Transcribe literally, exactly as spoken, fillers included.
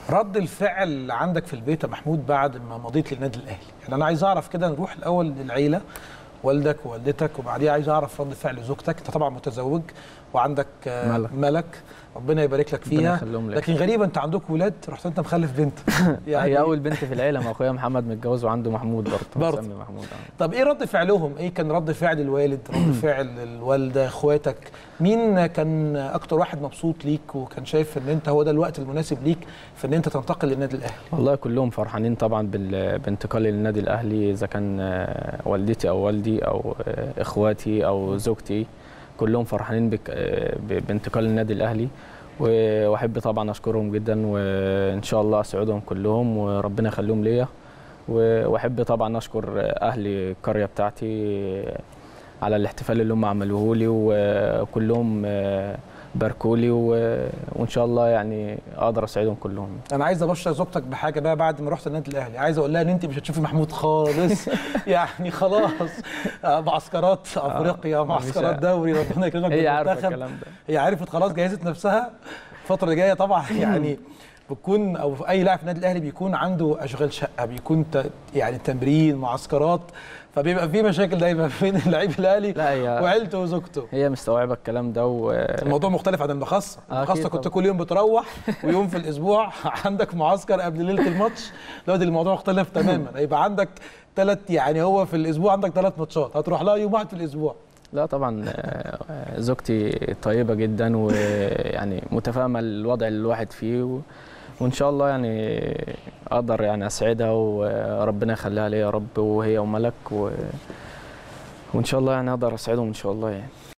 رد الفعل عندك في البيت يا محمود بعد ما مضيت للنادي الاهلي؟ يعني انا عايز اعرف كده، نروح الاول للعيله، والدك ووالدتك، وبعديها عايز اعرف رد فعل زوجتك. انت طبعا متزوج وعندك ملك, ملك ربنا يبارك لك فيها، لكن غريبه انت عندك ولاد رحت انت مخلف بنت. يعني هي اول بنت في العيله، ما اخويا محمد متجوز وعنده محمود برضه مسمي محمود. طب ايه رد فعلهم؟ ايه كان رد فعل الوالد، رد فعل الوالده، اخواتك؟ مين كان اكتر واحد مبسوط ليك وكان شايف ان انت هو ده الوقت المناسب ليك في ان انت تنتقل للنادي الاهلي؟ والله كلهم فرحانين طبعا بانتقالي للنادي الاهلي، اذا كان والدتي او والدي او اخواتي او زوجتي، كلهم فرحانين بانتقال للنادي الاهلي، واحب طبعا اشكرهم جدا، وان شاء الله اسعدهم كلهم وربنا يخليهم ليا. واحب طبعا اشكر اهلي القريه بتاعتي على الاحتفال اللي هم عملوه لي، وكلهم باركوا لي، وان شاء الله يعني اقدر اساعدهم كلهم. انا عايز ابشر زوجتك بحاجه بقى بعد ما رحت النادي الاهلي، عايز اقول لها ان انت مش هتشوفي محمود خالص. يعني خلاص، معسكرات افريقيا، معسكرات دوري، ربنا يكرمك. هي عارفه الكلام ده، هي عرفت خلاص، جهزت نفسها الفتره اللي جايه طبعا. يعني بتكون او في اي لاعب في النادي الاهلي بيكون عنده اشغال شقه، بيكون يعني تمرين، معسكرات، فبيبقى في مشاكل دايما بين اللعيب الاهلي وعيلته وزوجته. هي مستوعبه الكلام ده و... الموضوع مختلف عن المخصه. المخصه كنت كل يوم بتروح ويوم في الاسبوع عندك معسكر قبل ليله الماتش. دلوقتي الموضوع مختلف تماما، هيبقى عندك ثلاث، يعني هو في الاسبوع عندك ثلاث ماتشات، هتروح لها يوم واحد في الاسبوع. لا طبعا زوجتي طيبه جدا، ويعني متفاهمه الوضع اللي الواحد فيه، و... وان شاء الله يعني اقدر يعني اسعدها، وربنا يخليها لي يا رب، وهي وملك، و... وان شاء الله يعني اقدر اسعدهم ان شاء الله يعني.